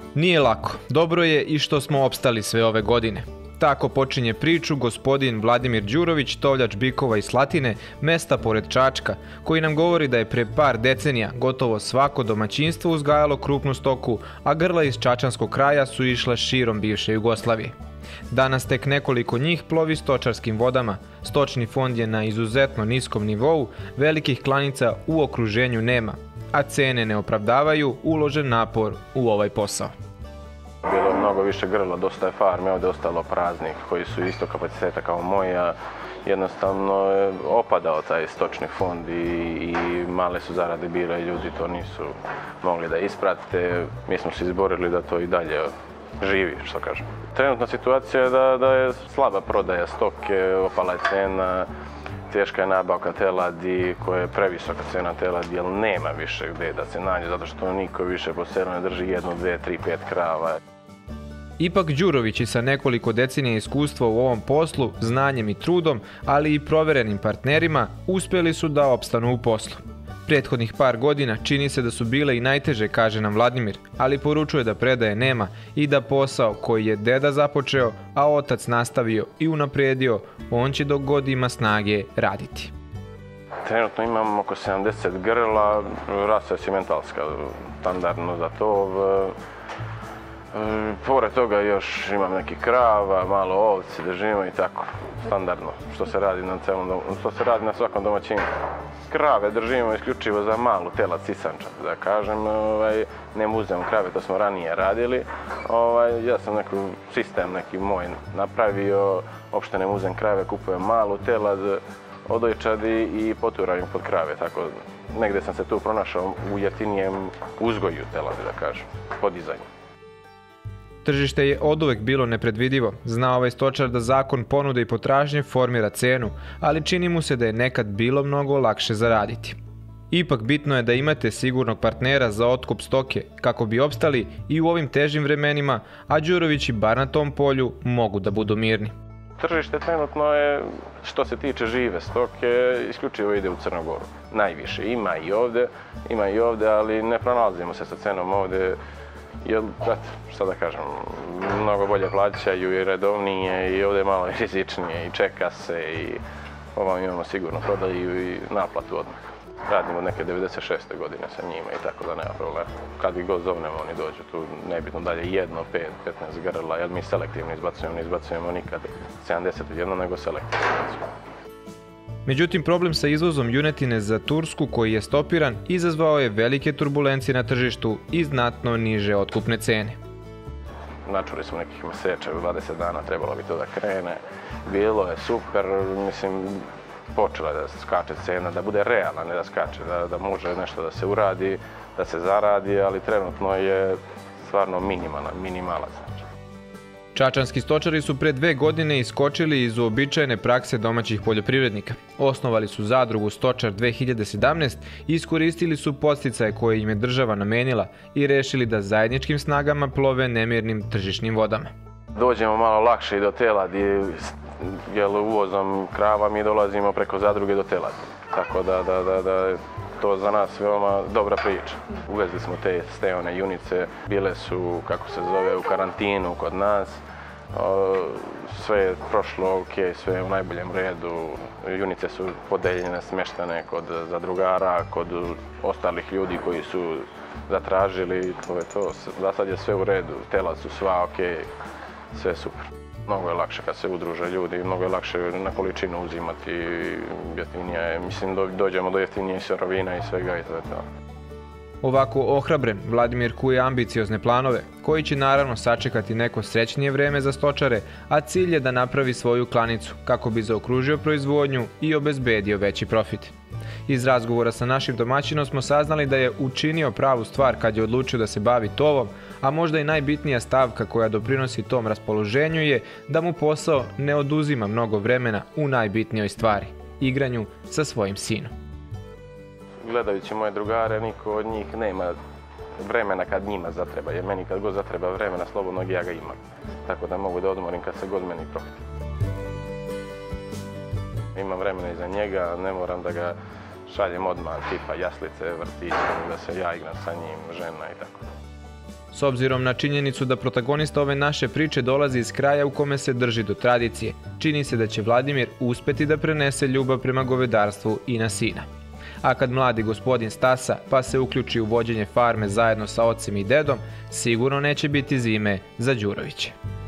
Nije lako, dobro je i što smo opstali sve ove godine. Tako počinje priču gospodin Vladimir Đurović, tovljač bikova iz Slatine, mesta pored Čačka, koji nam govori da je pre par decenija gotovo svako domaćinstvo uzgajalo krupnu stoku, a grla iz čačanskog kraja su išla širom bivše Jugoslavije. Danas tek nekoliko njih plovi stočarskim vodama, stočni fond je na izuzetno niskom nivou, velikih klanica u okruženju nema, a cene ne opravdavaju uložen napor u ovaj posao. Bilo je mnogo više grla, dosta je farme ovdje ostalo praznih koji su isto kapaciteta kao moja. Jednostavno je opadao taj stočni fond i male su zarade bile i ljudi to nisu mogli da isprate. Mi smo se izborili da to i dalje živi, što kažem. Trenutna situacija je da je slaba prodaja stoke, opala je cena, teška je nabavka teladi, koja je previsoka cena teladi, jer nema više gdje da se nađe, zato što niko više po selu ne drži 1, 2, 3, 5 krava. Ipak Đurovići sa nekoliko decenija iskustva u ovom poslu, znanjem i trudom, ali i proverenim partnerima, uspjeli su da opstanu u poslu. Prethodnih par godina čini se da su bile i najteže, kaže nam Vladimir, ali poručuje da predaje nema i da posao koji je deda započeo, a otac nastavio i unapredio, on će dok god ima snage raditi. Trenutno imam oko 70 grla, rasa je simentalska, standardno za to. Pored toga još imam neki krava, malo ovce držimo i tako, standardno, što se radi na svakom domaćinstvu. Krave držimo isključivo za malu telad sisančad, da kažem, ne muzem krave, to smo ranije radili. Ja sam neki sistem neki moj napravio, uopšte ne muzem krave, kupujem malu telad, odojčadi i poturam pod krave, tako negdje sam se tu pronašao u jeftinijem uzgoju telade, da kažem, podizanju. Tržište je oduvek bilo nepredvidivo. Zna ovaj stočar da zakon ponude i potražnje formira cenu, ali čini mu se da je nekad bilo mnogo lakše zaraditi. Ipak bitno je da imate sigurnog partnera za otkup stoke kako bi opstali i u ovim težim vremenima, a Đurovići bar na tom polju mogu da budu mirni. Tržište trenutno je, što se tiče žive stoke, isključivo ide u Crnu Goru. Najviše. Ima i ovdje, ali ne pronalazimo se sa cenom ovdje. Jer, šta da kažem, mnogo bolje plaćaju i redovnije i ovdje je malo rizičnije i čeka se i imamo sigurno prodaju i naplatu odmah. Radimo neke 96. godine sa njima i tako da nema problema. Kad ih god zovnemo oni dođu tu, nebitno dalje 1, 5, 15 grla, jer mi selektivno izbacujemo, ne izbacujemo nikad 71, nego selektivno izbacujemo. Međutim, problem sa izvozom junetine za Tursku, koji je stopiran, izazvao je velike turbulencije na tržištu i znatno niže otkupne cene. Načuli smo nekih mjeseča, 20 dana trebalo bi to da krene. Bilo je super, mislim, počela je da skače cena, da bude realna, ne da skače, da može nešto da se uradi, da se zaradi, ali trenutno je stvarno minimalac. Čačanski stočari su pre 2 godine iskočili iz uobičajene prakse domaćih poljoprivrednika. Osnovali su zadrugu Stočar 2017 i iskoristili su podsticaje koje im je država namenila i rešili da zajedničkim snagama plove nemirnim tržišnim vodama. Dođemo malo lakše i do teladi, jer uvozom krava mi dolazimo preko zadruge do teladi. Tako da je to za nas veoma dobra priča. Uvezli smo te steone junice, bile su, kako se zove, u karantinu kod nas. Sve je prošlo ok, sve je u najboljem redu. Junice su podeljene, smeštene kod zadrugara, kod ostalih ljudi koji su zatražili. To je to. Za sad je sve u redu, telad su sva ok, sve super. Mnogo je lakše kad se udruže ljudi, mnogo je lakše na količinu uzimati, jeftinije je. Mislim, dođemo do jeftinije sirovina i svega i to je to. Ovako ohrabren, Vladimir kuje ambiciozne planove, koji će naravno sačekati neko srećnije vreme za stočare, a cilj je da napravi svoju klanicu kako bi zaokružio proizvodnju i obezbedio veći profit. Iz razgovora sa našim domaćinom smo saznali da je učinio pravu stvar kad je odlučio da se bavi tovom, a možda i najbitnija stavka koja doprinosi tom raspoloženju je da mu posao ne oduzima mnogo vremena u najbitnijoj stvari – igranju sa svojim sinom. Gledajući moje drugare, niko od njih nema vremena kad njima zatreba, jer meni kad god zatreba vremena slobodnog ja ga imam. Tako da mogu da odmorim kad se god meni prohti. Imam vremena i za njega, ne moram da ga šaljem odmah, tipa jaslice, vrtiće, da se ja igram sa njim, žena i tako. S obzirom na činjenicu da protagonista ove naše priče dolazi iz kraja u kome se drži do tradicije, čini se da će Vladimir uspeti da prenese ljubav prema govedarstvu i na sina. A kad mladi gospodin stasa pa se uključi u vođenje farme zajedno sa ocem i dedom, sigurno neće biti zime za Đuroviće.